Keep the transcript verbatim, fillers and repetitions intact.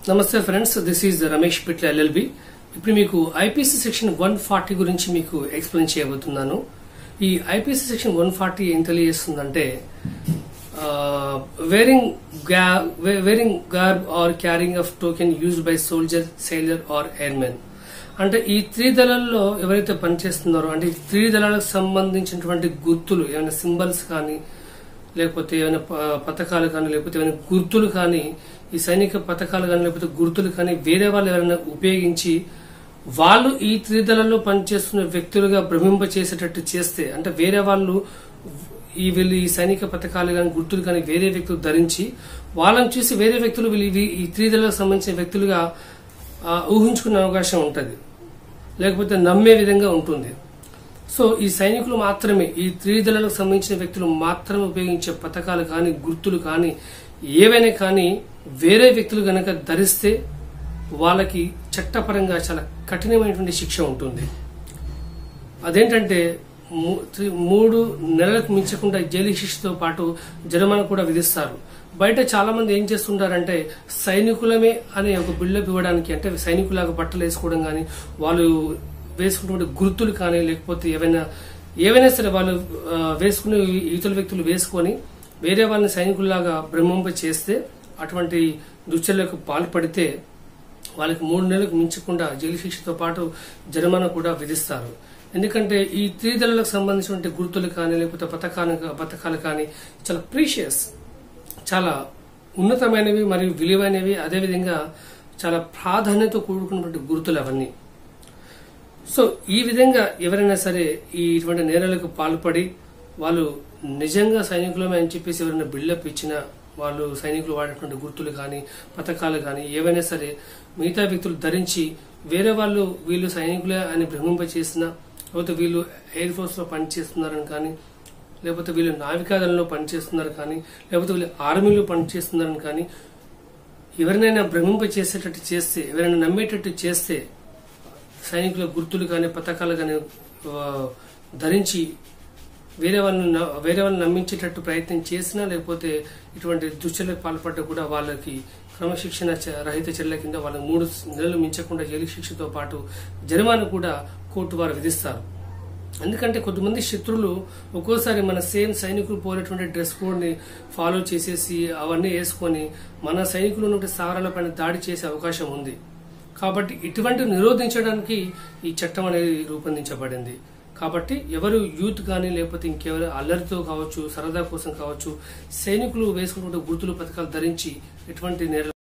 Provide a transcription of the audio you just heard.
నమస్తే friends, this is Ramesh Pitla LLB. ఇప్పుడు మీకు ఐపీసీ సెక్షన్ వన్ ఫార్టీ గురించి మీకు ఎక్స్ప్లెయిన్ చేయబోతున్నాను. ఈ ఐపీసీ సెక్షన్ వన్ ఫార్టీ ఏం తెలియజేస్తుందంటే wearing wearing garb or carrying of token used by soldier, sailor or airmen. అంటే ఈ త్రీ దళాల్లో ఎవరైతే పనిచేస్తున్నారో అంటే ఈ త్రీ దళాలకు సంబంధించినటువంటి గుర్తులు ఏమైనా సింబల్స్ కానీ లేకపోతే ఏమైనా పథకాలు కానీ లేకపోతే ఏమైనా గుర్తులు కానీ ఈ సైనిక పథకాలు కానీ లేకపోతే గుర్తులు కానీ వేరే వాళ్ళు ఎవరైనా ఉపయోగించి వాళ్ళు ఈ త్రిదళాల్లో పనిచేస్తున్న వ్యక్తులుగా భ్రమింప చేసేటట్టు చేస్తే అంటే వేరే వాళ్ళు ఈ వీళ్ళు ఈ సైనిక పథకాలు కానీ గుర్తులు కానీ వేరే వ్యక్తులు ధరించి వాళ్ళని చూసి వేరే వ్యక్తులు వీళ్ళు ఈ త్రిదళాలకు సంబంధించిన వ్యక్తులుగా ఊహించుకునే అవకాశం ఉంటుంది, లేకపోతే నమ్మే విధంగా ఉంటుంది. సో ఈ సైనికులు మాత్రమే ఈ త్రిదళాలకు సంబంధించిన వ్యక్తులు మాత్రమే ఉపయోగించే పథకాలు కానీ గుర్తులు కానీ ఏవైనా కానీ వేరే వ్యక్తులు గనక ధరిస్తే వాళ్ళకి చట్టపరంగా చాలా కఠినమైనటువంటి శిక్ష ఉంటుంది. అదేంటంటే మూడు నెలలకు మించకుండా జైలు శిక్షతో పాటు జరిమానా కూడా విధిస్తారు. బయట చాలా మంది ఏం చేస్తుంటారంటే సైనికులమే అనే ఒక బిల్డప్ ఇవ్వడానికి అంటే సైనికులాగా బట్టలు వేసుకోవడం కానీ వాళ్ళు వేసుకున్నటువంటి గుర్తులు కానీ లేకపోతే ఏవైనా ఏవైనా సరే వాళ్ళు వేసుకునే ఇతర వ్యక్తులు వేసుకొని వేరే వాళ్ళని సైనికుల్లాగా భ్రమింప చేస్తే అటువంటి దుశ్చర్యలకు పాల్పడితే వాళ్ళకి మూడు నెలలకు మించకుండా జైలు శిక్షతో పాటు జరిమానా కూడా విధిస్తారు. ఎందుకంటే ఈ త్రిదళాలకు సంబంధించిన గుర్తులు కానీ లేకపోతే పథకాలు పథకాలు కానీ చాలా ప్రీషియస్, చాలా ఉన్నతమైనవి మరియు విలువైనవి, అదేవిధంగా చాలా ప్రాధాన్యత కూడుకున్నటువంటి గుర్తులు అవన్నీ. సో ఈ విధంగా ఎవరైనా సరే ఈ ఇటువంటి నేరాలకు పాల్పడి వాళ్ళు నిజంగా సైనికులమే అని చెప్పేసి ఎవరైనా బిల్డప్ ఇచ్చినా వాళ్ళు సైనికులు వాడేటువంటి గుర్తులు కానీ పథకాలు కానీ ఏవైనా సరే మిగతా వ్యక్తులు ధరించి వేరే వాళ్ళు వీళ్ళు సైనికులే అని భ్రమింప చేసినా లేకపోతే వీళ్ళు ఎయిర్ ఫోర్స్ లో పనిచేస్తున్నారని కానీ లేకపోతే వీళ్ళు నావికాదళంలో పనిచేస్తున్నారు కానీ లేకపోతే వీళ్ళు ఆర్మీలో పనిచేస్తున్నారని కానీ ఎవరినైనా భ్రమింప చేసేటట్టు చేస్తే ఎవరైనా నమ్మేటట్టు చేస్తే సైనికుల గుర్తులు కానీ పథకాలు కానీ ధరించి వేరే వాళ్ళని వేరే వాళ్ళని నమ్మించేటట్టు ప్రయత్నం చేసినా లేకపోతే ఇటువంటి దుశ్చర్యలకు పాల్పడ్డా కూడా వాళ్ళకి క్రమశిక్షణ రహిత చర్యల కింద వాళ్ళకి మూడు నెలలు మించకుండా జైలు శిక్షతో పాటు జరిమానా కూడా కోర్టు వారు విధిస్తారు. ఎందుకంటే కొంతమంది శత్రులు ఒక్కోసారి మన సేమ్ సైనికులు పోలేటువంటి డ్రెస్ కోడ్ ని ఫాలో చేసేసి అవన్నీ వేసుకొని మన సైనికులు ఉన్నటువంటి స్థావరాల పైన దాడి చేసే అవకాశం ఉంది. కాబట్టి ఇటువంటి నిరోధించడానికి ఈ చట్టం అనేది రూపొందించబడింది. కాబట్టి ఎవరు యూత్ కానీ లేకపోతే ఇంకెవరు అల్లరితో కావచ్చు సరదా కోసం కావచ్చు సైనికులు వేసుకున్న గుర్తులు పథకాలు ధరించి ఎటువంటి నేర